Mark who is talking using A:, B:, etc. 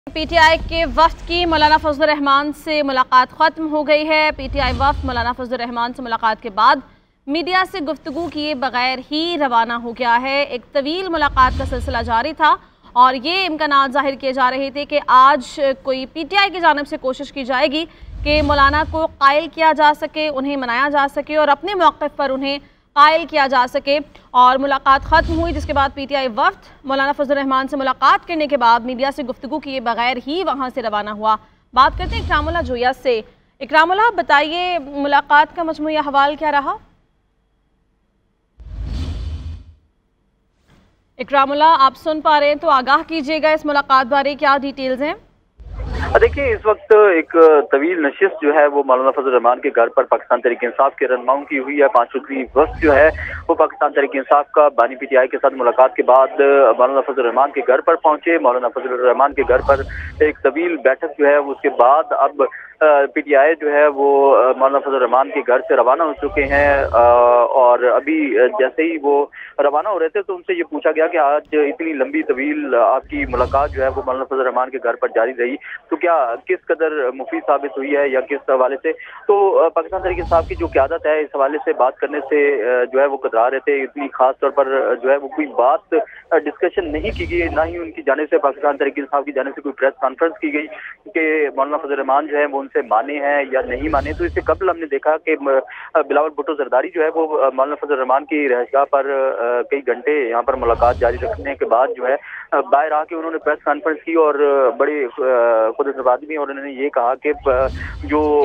A: PTI के वफ्द की मौलाना फजल रहमान से मुलाकात ख़त्म हो गई है। पीटीआई वफ्द मौलाना फजल रहमान से मुलाकात के बाद मीडिया से गुफ्तगू किए बगैर ही रवाना हो गया है। एक तवील मुलाकात का सिलसिला जारी था और ये इम्कानात ज़ाहिर किए जा रहे थे कि आज कोई पीटीआई की जानिब से कोशिश की जाएगी कि मौलाना को कायल किया जा सके, उन्हें मनाया जा सके और अपने मौक़िफ़ पर उन्हें कायल किया जा सके। और मुलाकात ख़त्म हुई, जिसके बाद पीटीआई वफ्द मौलाना फजल रहमान से मुलाकात करने के बाद मीडिया से गुफ्तगू किए बगैर ही वहाँ से रवाना हुआ। बात करते हैं इकरामुल्लाह जोया से। इकरामुल्लाह, बताइए मुलाकात का मजमूई अहवाल क्या रहा? इकरामुल्लाह, आप सुन पा रहे हैं तो आगाह कीजिएगा, इस मुलाकात बारे क्या डिटेल्स हैं?
B: देखिए, इस वक्त एक तवील नशिस्त जो है वो मौलाना फजल रहमान के घर पर पाकिस्तान तहरीक इंसाफ के रहनुमाओं की हुई है। 5 रुकनी वफ्द जो है वो पाकिस्तान तहरीक इंसाफ का बानी पीटीआई के साथ मुलाकात के बाद मौलाना फजल रहमान के घर पर पहुंचे। मौलाना फजल रहमान के घर पर एक तवील बैठक जो है उसके बाद अब पीटीआई जो है वो मौलाना फजल रहमान के घर से रवाना हो चुके हैं। और अभी जैसे ही वो रवाना हो रहे थे तो उनसे ये पूछा गया कि आज इतनी लंबी तवील आपकी मुलाकात जो है वो मौलाना फजल रहमान के घर पर जारी रही, तो क्या किस कदर मुफीद साबित हुई है या किस हवाले से? तो पाकिस्तान तहरीक इंसाफ की जो क़यादत है इस हवाले से बात करने से जो है वो कतरा रहे थे। इतनी खास तौर पर जो है वो कोई बात डिस्कशन नहीं की गई, ना ही उनकी जाने से पाकिस्तान तहरीक इंसाफ की जाने से कोई प्रेस कॉन्फ्रेंस की गई कि मौलाना फजल रहमान जो है वो उनसे माने हैं या नहीं माने। तो इससे कबल हमने देखा कि बिलावल भुट्टो जरदारी जो है वो मौलाना फजल रहमान की रहशगाह पर कई घंटे यहाँ पर मुलाकात जारी रखने के बाद जो है बाहर आके उन्होंने प्रेस कॉन्फ्रेंस की और बड़े खुद में और उन्होंने ये कहा कि जो